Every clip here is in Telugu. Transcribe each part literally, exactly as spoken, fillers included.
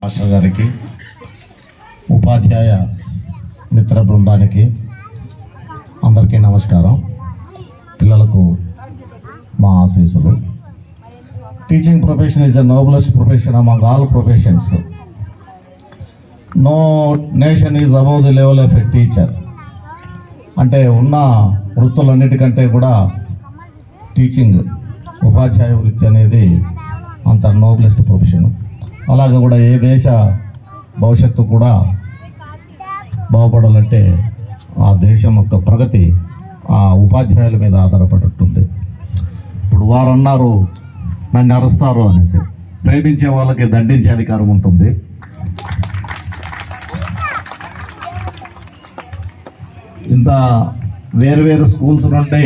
మాస్టర్ గారికి, ఉపాధ్యాయ మిత్ర బృందానికి అందరికీ నమస్కారం. పిల్లలకు మా ఆశీస్సులు. Teaching profession is the noblest profession among all professions. No nation is above the level of a teacher. అంటే ఉన్న వృత్తులన్నిటికంటే కూడా టీచింగ్, ఉపాధ్యాయ వృత్తి అనేది అంత నోబెలెస్ట్ ప్రొఫెషన్. అలాగే కూడా ఏ దేశ భవిష్యత్తు కూడా బాగుపడాలంటే ఆ దేశం యొక్క ప్రగతి ఆ ఉపాధ్యాయుల మీద ఆధారపడి ఉంటుంది. ఇప్పుడు వారు అన్నారు నన్ను అరుస్తారు అనేసి. ప్రేమించే వాళ్ళకి దండించే అధికారం ఉంటుంది. ఇంత వేరువేరు స్కూల్స్ నుండి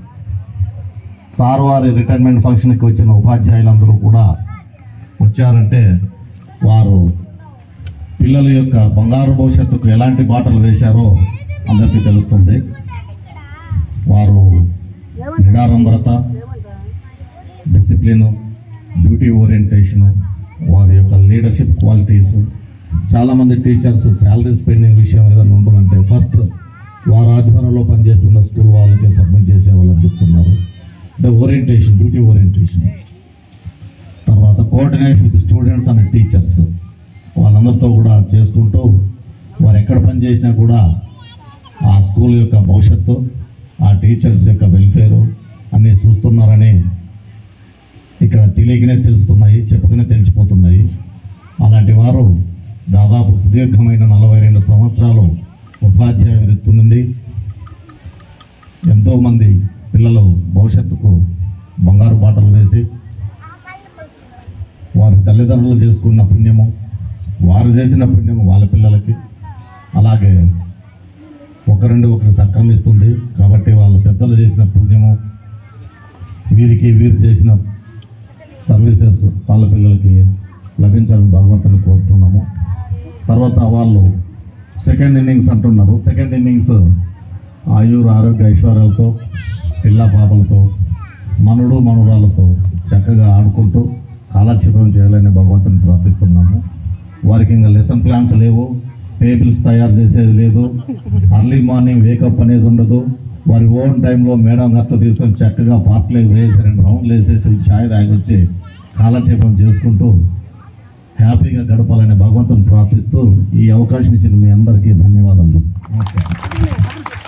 సార్ వారి రిటైర్మెంట్ ఫంక్షన్కి వచ్చిన ఉపాధ్యాయులందరూ కూడా వచ్చారంటే వారు పిల్లల యొక్క బంగారు భవిష్యత్తుకు ఎలాంటి బాటలు వేశారో అందరికీ తెలుస్తుంది. వారు నిడారంభరత, డిసిప్లిను, డ్యూటీ ఓరియంటేషను, వారి యొక్క లీడర్షిప్ క్వాలిటీసు. చాలామంది టీచర్స్ శాలరీస్ పెండింగ్ విషయం ఏదైనా ఉంటుందంటే ఫస్ట్ వారు ఆధ్వర్యంలో పనిచేస్తున్న స్కూల్ వాళ్ళకే సబ్మిట్ చేసే వాళ్ళకి చెప్తున్నారు. అంటే ఓరియంటేషన్, డ్యూటీ ఓరియంటేషన్. తర్వాత coordination with students and teachers, వాళ్ళందరితో కూడా చేసుకుంటూ వారు ఎక్కడ పని చేసినా కూడా ఆ స్కూల్ యొక్క భవిష్యత్తు, ఆ టీచర్స్ యొక్క వెల్ఫేరు అన్నీ చూస్తున్నారని ఇక్కడ తెలియకనే తెలుస్తున్నాయి, చెప్పకనే తెలిసిపోతున్నాయి. అలాంటి వారు దాదాపు సుదీర్ఘమైన నలభై రెండు సంవత్సరాలు ఉపాధ్యాయ వృత్తి నుండి ఎంతోమంది పిల్లలు భవిష్యత్తుకు బంగారు బాటలు వేసి వారి తల్లిదండ్రులు చేసుకున్న పుణ్యము, వారు చేసిన పుణ్యము వాళ్ళ పిల్లలకి అలాగే ఒకరండి ఒకరికి సక్రమిస్తుంది. కాబట్టి వాళ్ళ పెద్దలు చేసిన పుణ్యము వీరికి, వీరు చేసిన సర్వీసెస్ వాళ్ళ పిల్లలకి లభించాలని భగవంతుని కోరుతున్నాము. తర్వాత వాళ్ళు సెకండ్ ఇన్నింగ్స్ అంటున్నారు. సెకండ్ ఇన్నింగ్స్ ఆయుర్ ఆరోగ్య ఐశ్వర్యాలతో, పిల్ల పాపలతో, మనుడు మనురాలతో చక్కగా ఆడుకుంటూ కాలక్షేపం చేయాలని భగవంతుని ప్రార్థిస్తున్నాము. వారికి ఇంకా లెసన్ ప్లాన్స్ లేవు, టేబుల్స్ తయారు చేసేది లేదు, అర్లీ మార్నింగ్ వేకప్ అనేది ఉండదు. వారి ఓన్ టైంలో మేడం గారితో తీసుకొని చక్కగా పార్క్లో వేసి రెండు రౌండ్లు వేసేసి ఛాయ్ తాగి వచ్చి కాలక్షేపం చేసుకుంటూ హ్యాపీగా గడపాలని భగవంతుని ప్రార్థిస్తూ ఈ అవకాశం ఇచ్చిన మీ అందరికీ ధన్యవాదాలు. నమస్కారం.